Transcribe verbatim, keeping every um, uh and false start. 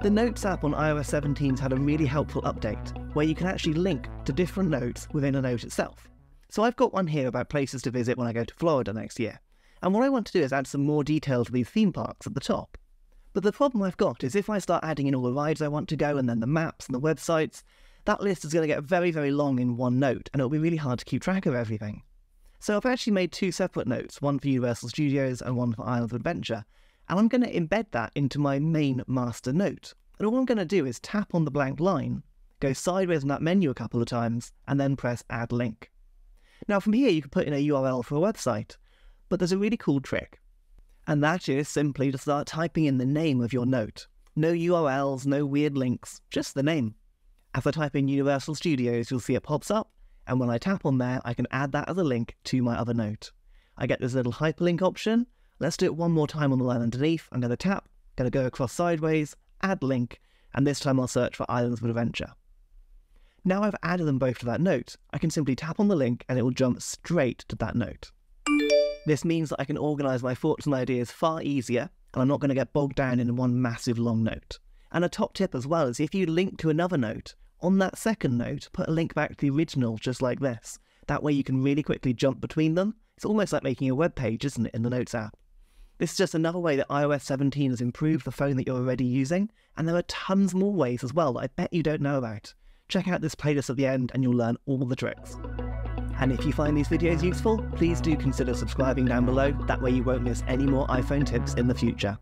The Notes app on i O S seventeen's had a really helpful update where you can actually link to different notes within a note itself. So I've got one here about places to visit when I go to Florida next year. And what I want to do is add some more detail to these theme parks at the top. But the problem I've got is if I start adding in all the rides I want to go and then the maps and the websites, that list is going to get very, very long in one note and it'll be really hard to keep track of everything. So I've actually made two separate notes, one for Universal Studios and one for Islands of Adventure, and I'm going to embed that into my main master note. And all I'm going to do is tap on the blank line, go sideways in that menu a couple of times, and then press Add Link. Now from here you can put in a U R L for a website, but there's a really cool trick. And that is simply to start typing in the name of your note. No U R Ls, no weird links, just the name. As I type in Universal Studios, you'll see it pops up, and when I tap on there, I can add that as a link to my other note. I get this little hyperlink option. Let's do it one more time on the line underneath. I'm going to tap, going to go across sideways, add link, and this time I'll search for Islands of Adventure. Now I've added them both to that note, I can simply tap on the link and it will jump straight to that note. This means that I can organise my thoughts and ideas far easier, and I'm not going to get bogged down in one massive long note. And a top tip as well is if you link to another note, on that second note, put a link back to the original just like this. That way you can really quickly jump between them. It's almost like making a web page, isn't it, in the Notes app? This is just another way that i O S seventeen has improved the phone that you're already using, and there are tons more ways as well that I bet you don't know about. Check out this playlist at the end and you'll learn all the tricks. And if you find these videos useful, please do consider subscribing down below, that way you won't miss any more iPhone tips in the future.